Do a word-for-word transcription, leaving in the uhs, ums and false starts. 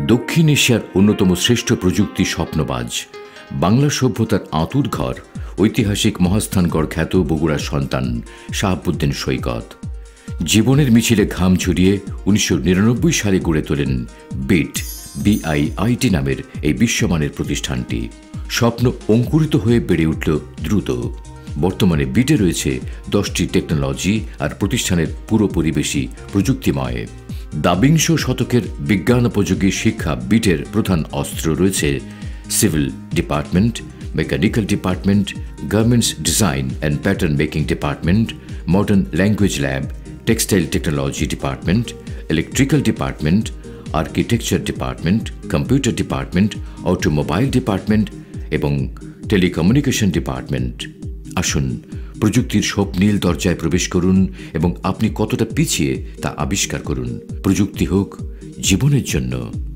দক্ষিণ এশিয়ার অন্যতম শ্রেষ্ঠ প্রযুক্তি স্বপ্নবাজ, বাংলা সভ্যতার আঁতুর ঘর, ঐতিহাসিক মহাস্থানগড় খ্যাত বগুড়ার সন্তান শাহাবুদ্দিন সৈকত জীবনের মিছিলে ঘাম ঝরিয়ে উনিশশো নিরানব্বই সালে গড়ে তোলেন বিট বিআইআইটি নামের এই বিশ্বমানের প্রতিষ্ঠানটি। স্বপ্ন অঙ্কুরিত হয়ে বেড়ে উঠল দ্রুত। বর্তমানে বিটে রয়েছে দশটি টেকনোলজি আর প্রতিষ্ঠানের পুরো পরিবেশই প্রযুক্তিময়। দ্বাবিংশ শতকের বিজ্ঞানোপযোগী শিক্ষা বিটের প্রধান অস্ত্র রয়েছে civil department, mechanical department, garments design and pattern making department, modern language lab, textile technology department, electrical department, architecture department, computer department, automobile department এবং টেলিকমিউনিকেশন ডিপার্টমেন্ট। আসুন প্রযুক্তির স্বপ্নীল দরজায় প্রবেশ করুন এবং আপনি কতটা পিছিয়ে তা আবিষ্কার করুন। প্রযুক্তি হোক জীবনের জন্য।